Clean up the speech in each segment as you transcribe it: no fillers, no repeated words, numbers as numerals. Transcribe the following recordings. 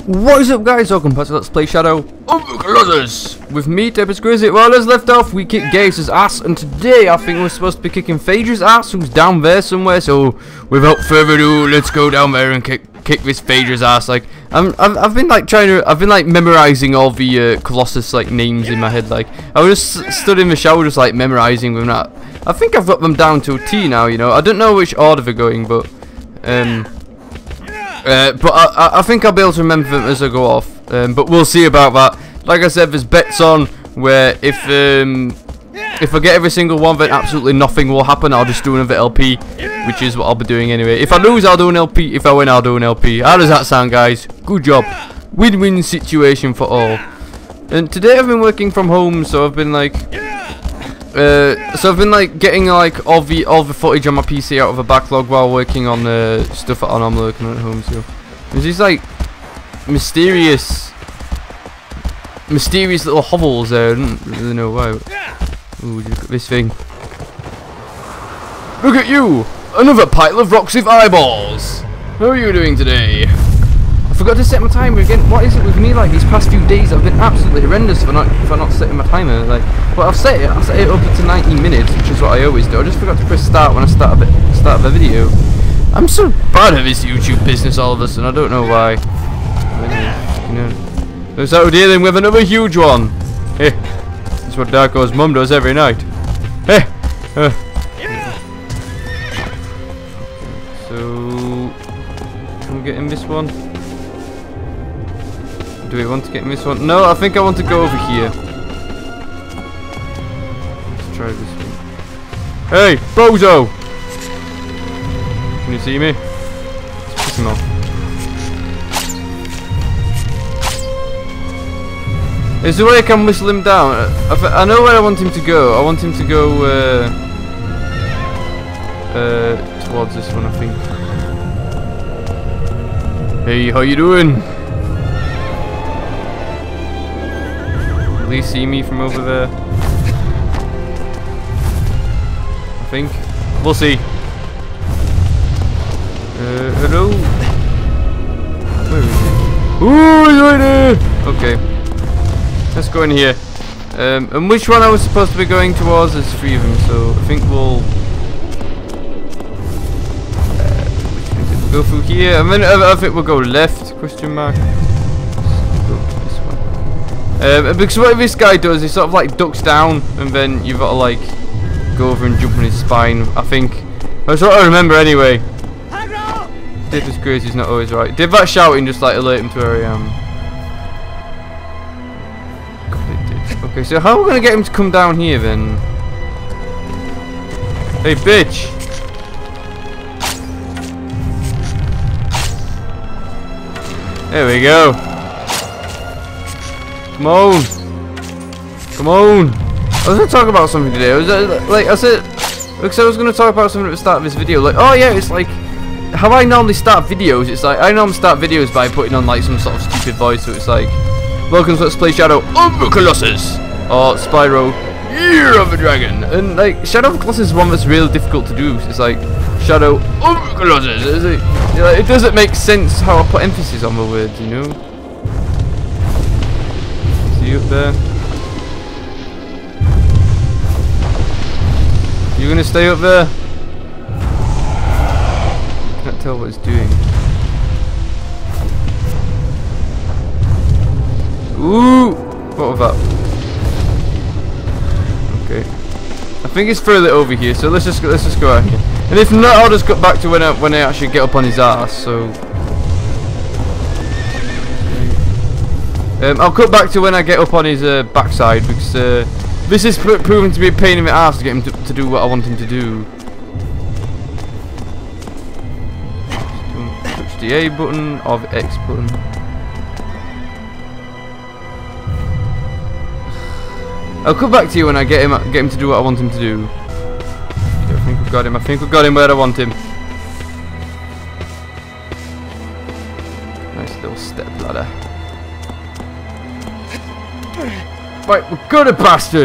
What is up, guys? Welcome back to Let's Play Shadow of the Colossus with me, Tempest Grizzly. Well, as left off, we kicked Gaeus' ass, and today I think we're supposed to be kicking Phaedra's ass, who's down there somewhere. So, without further ado, let's go down there and kick this Phaedra's ass. Like, I've been like memorizing all the Colossus like names in my head. Like, I was just stood in the shower, just like memorizing them. That I think I've got them down to a T now. You know, I don't know which order they're going, but I think I'll be able to remember them as I go off. But we'll see about that. Like I said, there's bets on where if I get every single one, then absolutely nothing will happen. I'll just do another LP, which is what I'll be doing anyway. If I lose, I'll do an LP. If I win, I'll do an LP. How does that sound, guys? Good job. Win-win situation for all. And today I've been working from home, so I've been like, getting like all the footage on my PC out of a backlog while working on stuff that I'm working on at home. So there's these like mysterious little hovels there. I don't really know why. Ooh, look at this thing. Look at you! Another pile of rocks with eyeballs! How are you doing today? I forgot to set my timer again. What is it with me? Like, these past few days I've been absolutely horrendous for not setting my timer. Like, well, I've set it up to 90 minutes, which is what I always do. I just forgot to press start when I start the video. I'm so bad at this YouTube business all of a sudden. I don't know why. So we're dealing with another huge one. Hey, that's what Darko's mum does every night. Hey. So can we get in this one? Do we want to get in this one? No, I think I want to go over here. Let's try this one. Hey, Bozo! Can you see me? Let's piss him off. Is there a way I can whistle him down? I know where I want him to go. I want him to go towards this one, I think. Hey, how you doing? Will he see me from over there? I think. We'll see. Hello? Where is he? Ooh, he's right there! Okay. Let's go in here. And which one I was supposed to be going towards? There's 3 of them, so I think we'll go through here, and then I think we'll go left, question mark. Let's go to this one. Because what this guy does, he sort of like ducks down, and then you've got to like go over and jump on his spine, I think. That's what I remember anyway. Did this crazy's not always right. Did that shouting just like alert him to where I am? Okay, so how are we going to get him to come down here then? Hey, bitch! There we go. Come on. Come on. I was going to talk about something today. I said I was going to talk about something at the start of this video. Like, oh yeah, it's like how I normally start videos. It's like I normally start videos by putting on like some sort of stupid voice. So it's like, welcome to Let's Play Shadow of the Colossus, or Spyro, Year of the Dragon. And like, Shadow of the Colossus is one that's really difficult to do. It's like, Shadow of the Colossus. It doesn't make sense how I put emphasis on the words, you know? See you up there? You gonna stay up there? I can't tell what it's doing. Ooh! What was that? Okay. I think it's further over here, so let's just go out here. And if not, I'll just cut back to when I actually get up on his ass. So I'll cut back to when I get up on his backside, because this is proving to be a pain in the ass to get him to do what I want him to do. Don't touch the A button or the X button. I'll come back to you when I get him to do what I want him to do. Okay, I think we've got him. I think we've got him where I want him. Nice little step ladder. Right, we're good, bastard.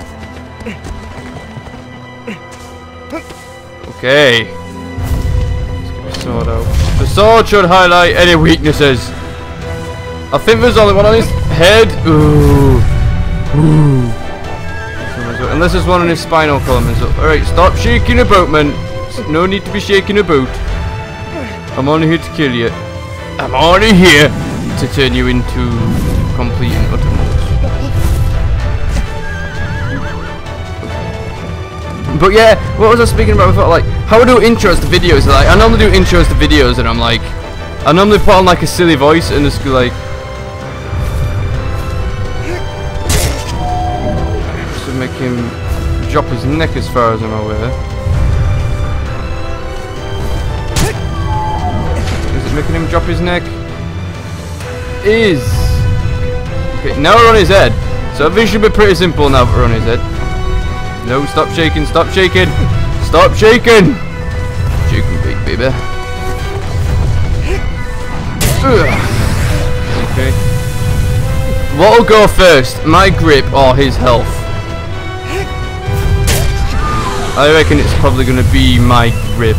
Okay. Let's get the sword out. The sword should highlight any weaknesses. I think there's only one on his head. Ooh. Ooh. Unless there's one on his spinal column. Alright, stop shaking about, man. No need to be shaking about. I'm only here to kill you. I'm only here to turn you into complete and utter nuts. But yeah, what was I speaking about before? Like, how I do intros to videos. Like, I normally do intros to videos, and I'm like, I normally put on like a silly voice and just go like, just to make him drop his neck as far as I'm aware. Is it making him drop his neck? Is. Okay, now we're on his head. So this should be pretty simple now that we're on his head. No, stop shaking, stop shaking, stop shaking! Shaking big baby. Okay. What'll go first? My grip or his health? I reckon it's probably gonna be my grip.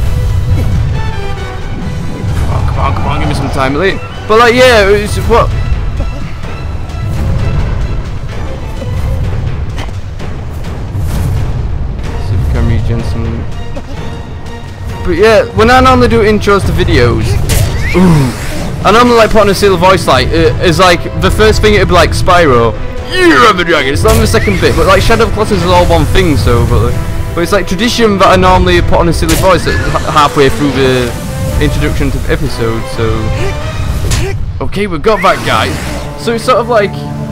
Oh, come on, give me some time. But like, yeah, it's what? Jensen. But yeah, when I normally do intros to videos, I normally like put on a silly voice like, is like, the first thing it'd be like Spyro, you're the dragon, it's not the second bit, but like Shadow of the Colossus is all one thing, so, but it's like tradition that I normally put on a silly voice halfway through the introduction to the episode, so, okay, we've got that guy, so it's sort of like,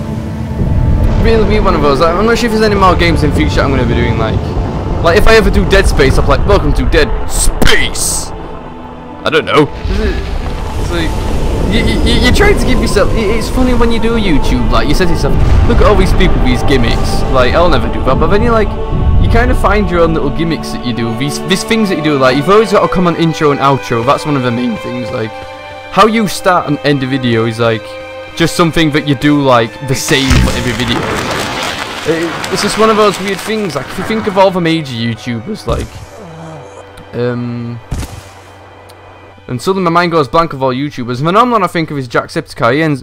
really be one of those, I'm not sure if there's any more games in future I'm going to be doing like if I ever do Dead Space, I'm like, welcome to Dead Space. I don't know. It's like, you're trying to give yourself. It's funny when you do YouTube. Like you said to yourself, look at all these people with these gimmicks. Like I'll never do that. But then you kind of find your own little gimmicks that you do. These things that you do. Like you've always got a common intro and outro. That's one of the main things. Like how you start and end a video is like just something that you do like the same for every video. It's just one of those weird things, like, if you think of all the major YouTubers, like, and suddenly my mind goes blank of all YouTubers, and the normal one I think of is Jacksepticeye,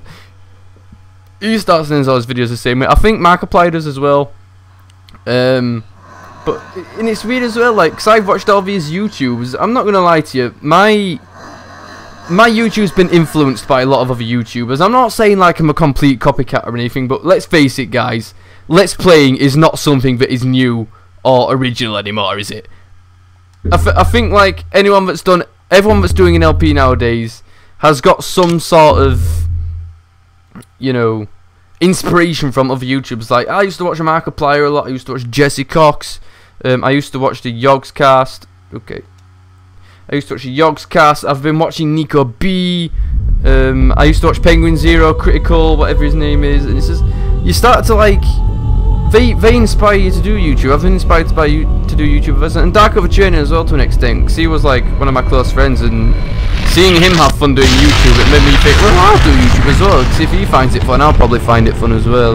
he starts and ends all his videos the same way. I think Markiplier does as well, but, and it's weird as well, like, because I've watched all these YouTubers, I'm not going to lie to you, my YouTube's been influenced by a lot of other YouTubers. I'm not saying like I'm a complete copycat or anything, but let's face it guys, Let's Playing is not something that is new or original anymore, is it? I think like everyone that's doing an LP nowadays has got some sort of, you know, inspiration from other YouTubers. Like I used to watch Markiplier a lot, I used to watch Jesse Cox, I used to watch the Yogscast, okay. I used to watch the Yogscast, I've been watching Nico B, I used to watch Penguin Zero, Critical, whatever his name is, and it's just, you start to like, they inspire you to do YouTube. I've been inspired by you to do YouTube, and Dark Over Training as well to an extent, because he was like one of my close friends, and seeing him have fun doing YouTube, it made me think, well, I'll do YouTube as well, because if he finds it fun, I'll probably find it fun as well.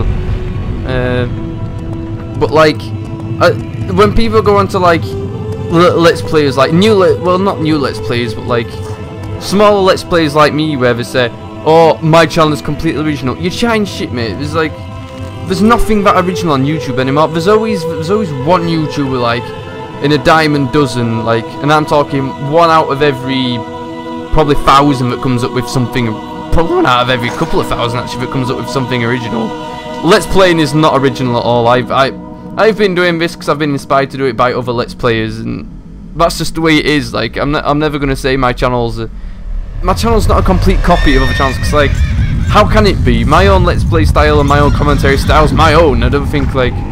But like, when people go on to like, Let's Players, like well not new Let's Players, but like smaller Let's Players like me, where they say, oh, my channel is completely original. You're chatting shit, mate. There's nothing that original on YouTube anymore. There's always one YouTuber like in a dime a dozen, like, and I'm talking one out of every probably 1,000 that comes up with something, probably one out of every couple of thousand actually that comes up with something original. Let's Playing is not original at all. I've been doing this because I've been inspired to do it by other Let's Players, and that's just the way it is. Like I'm never gonna say my channel's not a complete copy of other channels, because like, how can it be? My own Let's Play style and my own commentary style is my own. I don't think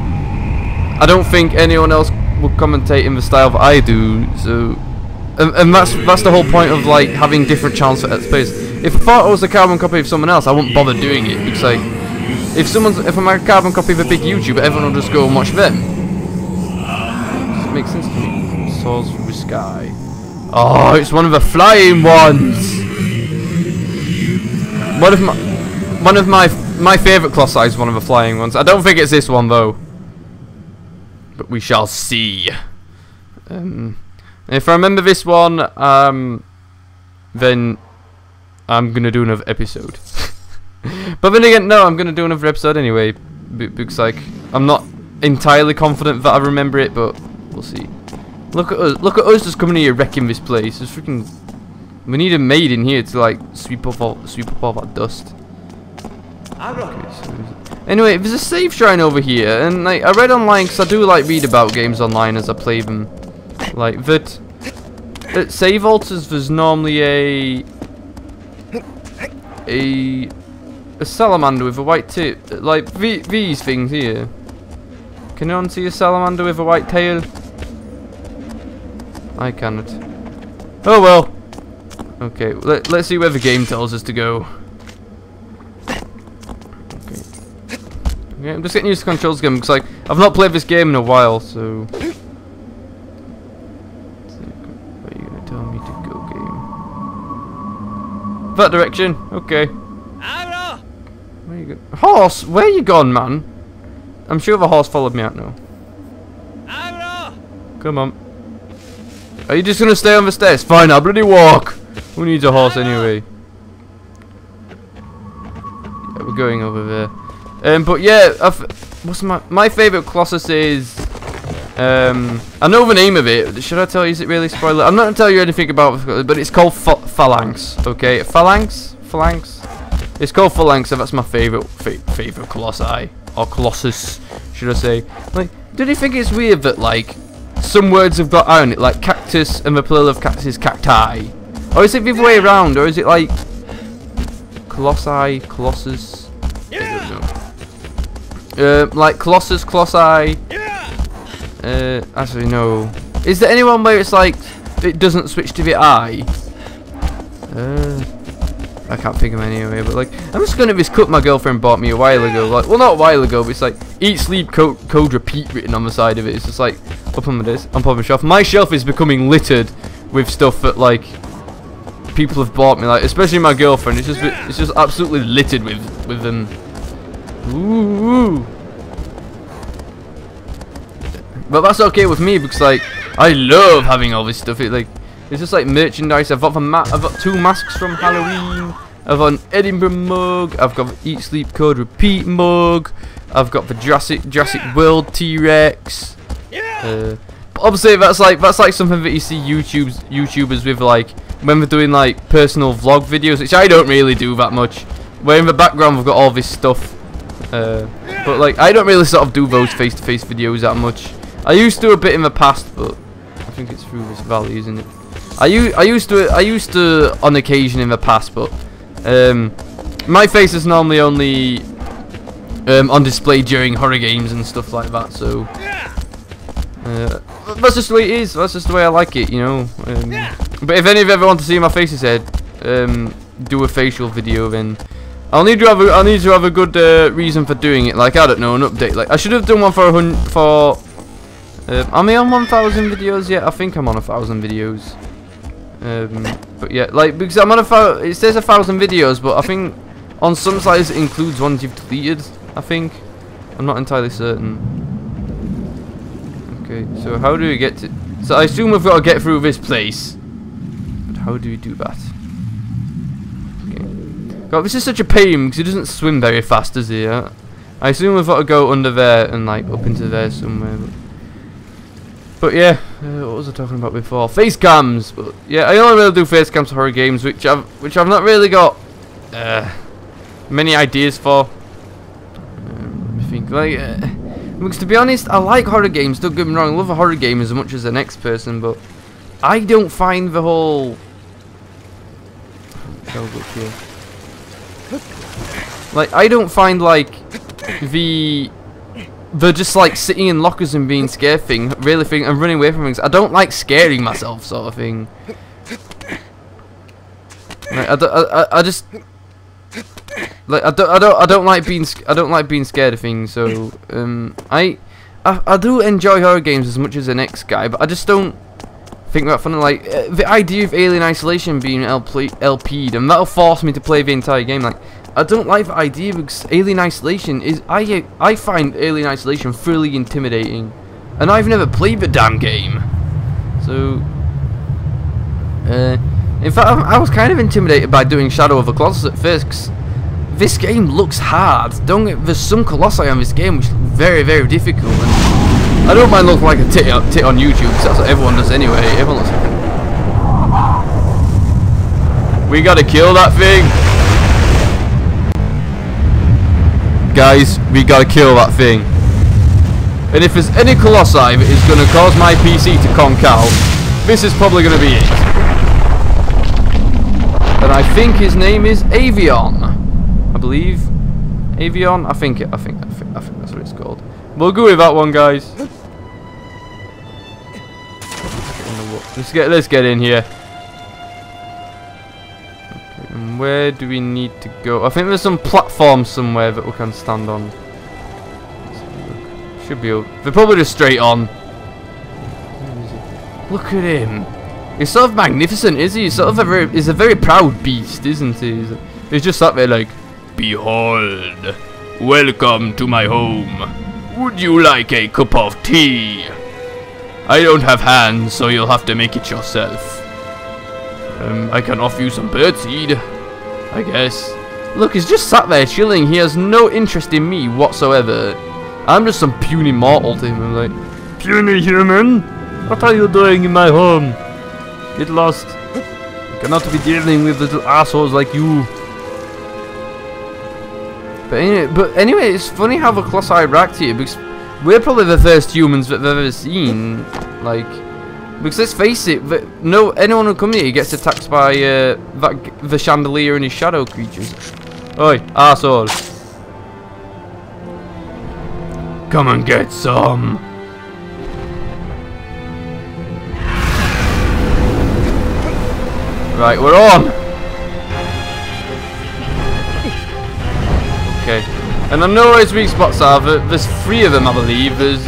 anyone else will commentate in the style that I do. So, and that's the whole point of like having different channels for Let's Plays. If I thought I was a carbon copy of someone else, I wouldn't bother doing it, because like, if I'm a carbon copy of a big YouTuber, everyone will just go and watch them. Does it make sense to me? Soars through the sky. Oh, it's one of the flying ones. One of my favourite Colossi is one of the flying ones. I don't think it's this one though, but we shall see. If I remember this one, then I'm gonna do another episode. But then again, no, I'm gonna do another episode anyway, because like I'm not entirely confident that I remember it, but we'll see. Look at us just coming here wrecking this place. It's freaking. We need a maid in here to like sweep up all that dust. Okay, so anyway, there's a save shrine over here, and like I read online, because I do like read about games online as I play them, like that at save altars there's normally a salamander with a white tip, like these things here. Can anyone see a salamander with a white tail? I cannot. Oh well. Okay, let's see where the game tells us to go. Okay. Okay, I'm just getting used to controls again because like I've not played this game in a while, so. Where are you gonna tell me to go, game? That direction. Okay. Where you go? Horse, where you gone, man? I'm sure the horse followed me out now. Come on. Are you just gonna stay on the stairs? Fine, I'll bloody walk. Who needs a horse anyway? Yeah, we're going over there. But yeah, what's my favourite Colossus is? I know the name of it. Should I tell you? Is it really spoiler? I'm not gonna tell you anything about it, but it's called Phalanx. Okay, Phalanx. It's called Phalanx, and that's my favourite Colossi, or Colossus, should I say? Like, do you think it's weird that like some words have got I on it, like cactus and the plural of cactus is cacti? Or is it the other way around, or is it like Colossi, Colossus? I don't know. Like Colossus, Colossi. Actually no. Is there anyone where it's like it doesn't switch to the I? I can't think of any anyway, but like I'm just gonna this cup my girlfriend bought me a while ago. Like, well, not a while ago, but it's like eat, sleep, code, repeat written on the side of it. It's just like up on the shelf. My shelf is becoming littered with stuff that like people have bought me, like especially my girlfriend. It's just absolutely littered with them. Ooh. But that's okay with me because like I love having all this stuff. It's just like merchandise. I've got two masks from Halloween. I've got an Edinburgh mug. I've got the Eat Sleep Code Repeat mug. I've got the Jurassic World T-Rex. Obviously that's like something that you see YouTubers with, like when they're doing like personal vlog videos, which I don't really do that much. Where in the background we've got all this stuff. But like I don't really sort of do those face-to-face videos that much. I used to a bit in the past, but I think it's through this valley, isn't it? I used to on occasion in the past, but my face is normally only on display during horror games and stuff like that. So that's just the way it is. That's just the way I like it, you know. But if any of you ever want to see my face's head, do a facial video, then I'll need to have a good reason for doing it. Like I don't know, an update. Like I should have done one for. Am I on 1,000 videos yet? I think I'm on 1,000 videos. But yeah, like because I'm on it says 1,000 videos, but I think on some sites it includes ones you've deleted. I think. I'm not entirely certain. Okay, so how do we get to? So I assume we've got to get through this place. But how do we do that? Okay. God, this is such a pain because he doesn't swim very fast, does he? I assume we've got to go under there and like up into there somewhere. But yeah, what was I talking about before? Face cams. But yeah, I only really do face cams for horror games, which I've not really got many ideas for. I think like because to be honest, I like horror games. Don't get me wrong, I love a horror game as much as the next person, but I don't find the whole. Like I don't find like they're just like sitting in lockers and being scared thing, really thing, and running away from things. I don't like scaring myself, sort of thing. Like, I just like I don't like being scared of things. So I do enjoy horror games as much as the next guy, but I just don't think that fun. Like the idea of Alien Isolation being LP'd, and that'll force me to play the entire game. Like I don't like the idea because Alien Isolation is I find Alien Isolation thoroughly intimidating, and I've never played the damn game. So in fact I was kind of intimidated by doing Shadow of the Colossus at first, 'cause this game looks hard. There's some colossi on this game which look very, very difficult. And I don't mind looking like a tit on YouTube, because that's what everyone does anyway. Everyone looks like... We gotta kill that thing! Guys, we gotta kill that thing. And if there's any colossi that is gonna cause my PC to conk out, this is probably gonna be it. And I think his name is Avion. I believe. Avion? I think that's what it's called. We'll go with that one, guys. Let's get in here. Okay, and where do we need to go? I think there's some platforms somewhere that we can stand on. Should be. They're probably just straight on. Look at him. He's sort of magnificent, is he? He's sort of he's a very proud beast, isn't he? He's just sat there like, behold, welcome to my home. Would you like a cup of tea? I don't have hands, so you'll have to make it yourself. I can offer you some birdseed, I guess. Look, he's just sat there chilling. He has no interest in me whatsoever. I'm just some puny mortal to him. I'm like, puny human? What are you doing in my home? Get lost. I cannot be dealing with little assholes like you. But anyway, it's funny how the colossi react here, because we're probably the first humans that they've ever seen. Like, because let's face it, anyone who comes here gets attacked by the chandelier and his shadow creatures. Oi, asshole. Come and get some. Right, we're on. Okay, and I know where his weak spots are. There's 3 of them, I believe. There's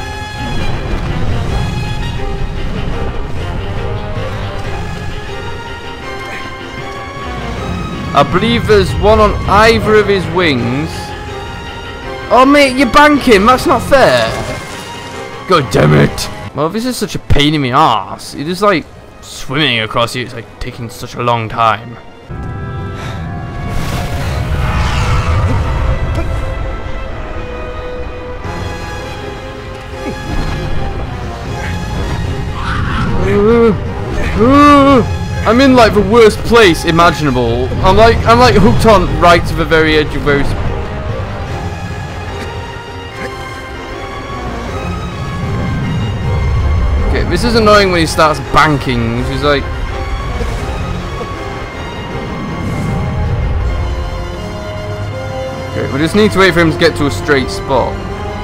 I believe there's one on either of his wings. Oh mate, you're banking. That's not fair. God damn it. Well, this is such a pain in my ass. It is like swimming across here. It's like taking such a long time. I'm in like the worst place imaginable. I'm like hooked on right to the very edge of where he's... Okay, this is annoying when he starts banking, which is like... Okay, we just need to wait for him to get to a straight spot.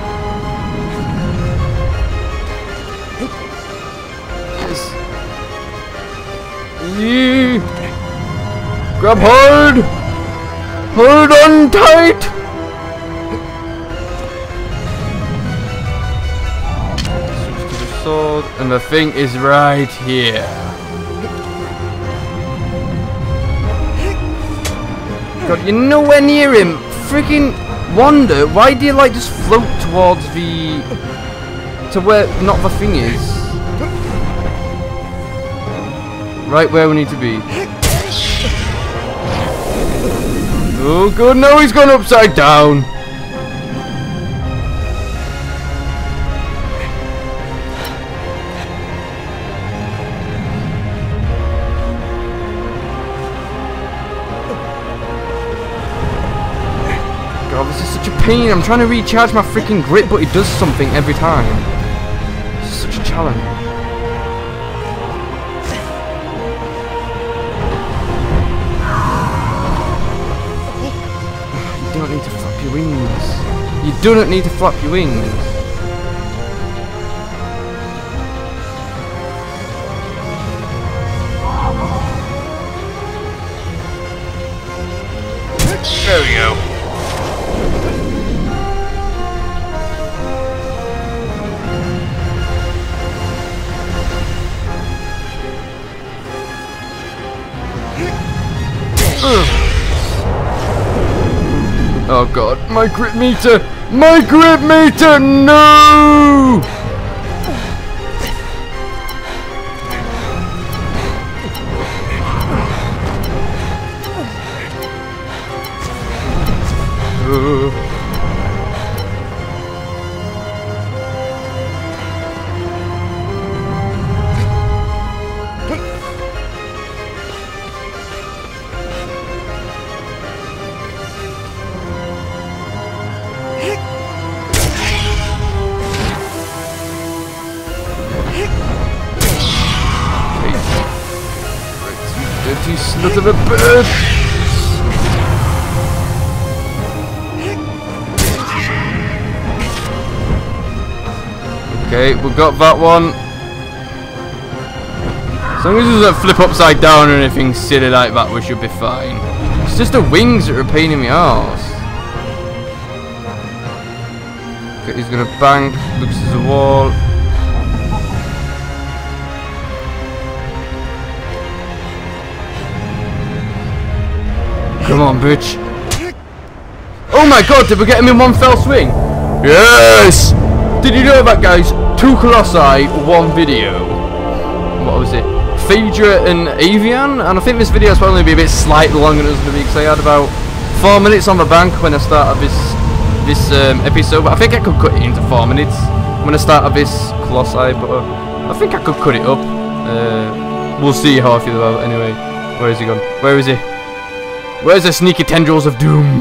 Grab hard! Hold on tight! Switch to the sword, and the thing is right here. God, you're nowhere near him! Freaking Wanda, why do you like just float towards the... to where not the thing is? Right where we need to be. Oh god, no, he's gone upside down. God, this is such a pain. I'm trying to recharge my freaking grip, but it does something every time. It's such a challenge. You don't need to flap your wings. You do not need to flap your wings. There we go. Oh god, my grip meter! My grip meter! No! Son of a bitch! Okay, we got that one. As long as it doesn't flip upside down or anything silly like that, we should be fine. It's just the wings that are a pain in my arse. Okay, he's gonna bank, looks at the wall. Come on, bitch. Oh my god, did we get him in one fell swing? Yes! Did you know that, guys? 2 Colossi, 1 video. What was it? Phaedra and Avian? And I think this video is probably be a bit slightly longer than it was going to be because I had about 4 minutes on the bank when I started this episode. But I think I could cut it into 4 minutes when I started this Colossi. But I think I could cut it up. We'll see how I feel about it anyway. Where is he gone? Where is he? Where's the sneaky tendrils of doom?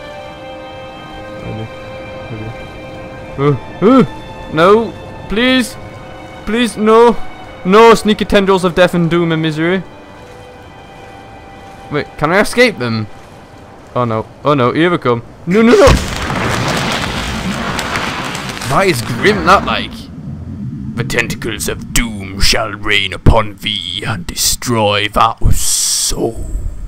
No, please, please, no, no sneaky tendrils of death and doom and misery. Wait, can I escape them? Oh no, here we come. No, no, no. That is grim, that like. The tentacles of doom shall rain upon thee and destroy thy soul.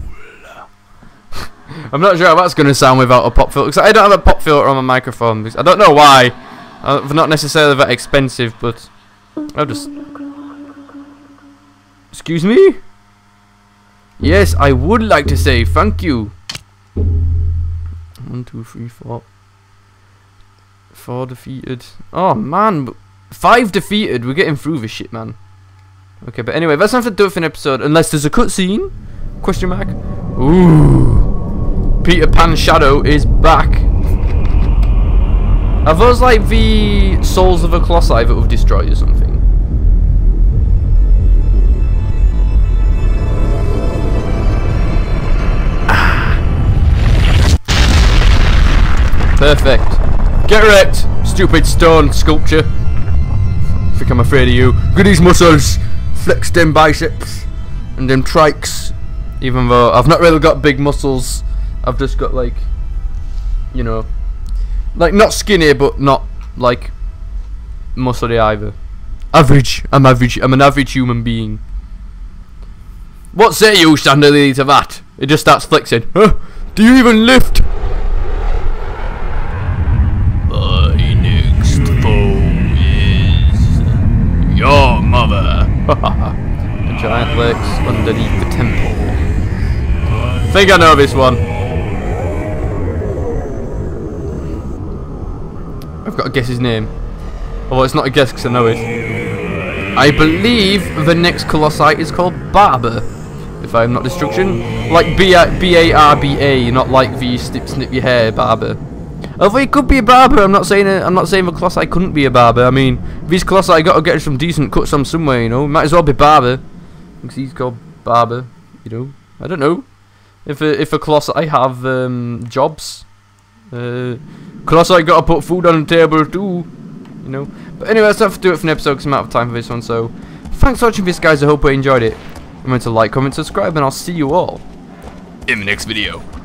I'm not sure how that's going to sound without a pop filter, because I don't have a pop filter on my microphone. I don't know why. They're not necessarily that expensive, but I'll just... Excuse me? Yes, I would like to say thank you. 1, 2, 3, 4. 4 defeated. Oh man, 5 defeated. We're getting through this shit, man. Okay, but anyway, that's not to do it for an episode, unless there's a cutscene. Question mark. Ooh. Peter Pan's shadow is back. Are those like the souls of a Colossi that we've destroyed or something? Perfect. Get wrecked, stupid stone sculpture. I think I'm afraid of you. Good these muscles. Flex them biceps and them trikes. Even though I've not really got big muscles. I've just got like, you know, like not skinny but not like muscly either. Average. I'm average. I'm an average human being. What say you, Chandelier, to that? It just starts flexing. Huh? Do you even lift? My next foe is your mother. A giant legs underneath the temple. Think I know this one. I've got to guess his name. Although it's not a guess because I know it. I believe the next Colossi is called Barber. If I'm not destruction. Like B-A-R-B-A, not like the snip your hair Barber. Although it could be a barber, I'm not saying the Colossi couldn't be a barber. I mean, these Colossi got to get some decent cuts on somewhere, you know. Might as well be Barber. Because he's called Barber, you know. I don't know. If a Colossi have jobs. Colossi got to put food on the table too, you know. But anyway, that's enough to do it for an episode because I'm out of time for this one. So, thanks for watching this, guys. I hope you enjoyed it. Remember to like, comment, subscribe, and I'll see you all in the next video.